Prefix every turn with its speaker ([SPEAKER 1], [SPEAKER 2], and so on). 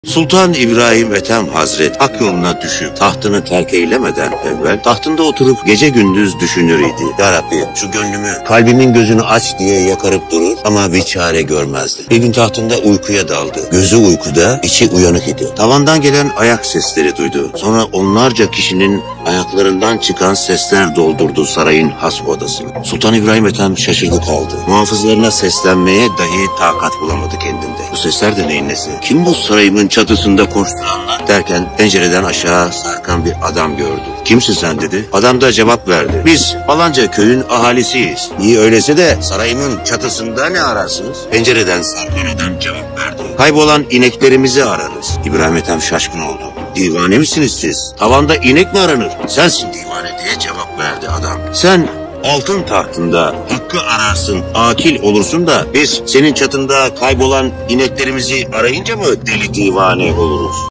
[SPEAKER 1] Sultan İbrahim Ethem Hazret hak yoluna düşüp tahtını terk eylemeden evvel tahtında oturup gece gündüz düşünür idi. Ya Rabbi şu gönlümü kalbimin gözünü aç diye yakarıp durur ama bir çare görmezdi. Bir gün tahtında uykuya daldı. Gözü uykuda, içi uyanık idi. Tavandan gelen ayak sesleri duydu. Sonra onlarca kişinin ayaklarından çıkan sesler doldurdu sarayın has odasını. Sultan İbrahim Ethem şaşırdı kaldı. Muhafızlarına seslenmeye dahi takat bulamadı kendinde. Bu sesler de neyin nesi? Kim bu sarayımın çatısında koşturanlar derken pencereden aşağı sarkan bir adam gördü. Kimsin sen dedi. Adam da cevap verdi. Biz falanca köyün ahalisiyiz. İyi öyleyse de sarayımın çatısında ne ararsınız? Pencereden sarkan adam cevap verdi. Kaybolan ineklerimizi ararız. İbrahim Ethem şaşkın oldu. Divane misiniz siz? Tavanda inek mi aranır? Sensin divane diye cevap verdi adam. Sen altın tahtında hakkı ararsın, akil olursun da biz senin çatında kaybolan ineklerimizi arayınca mı deli divane oluruz?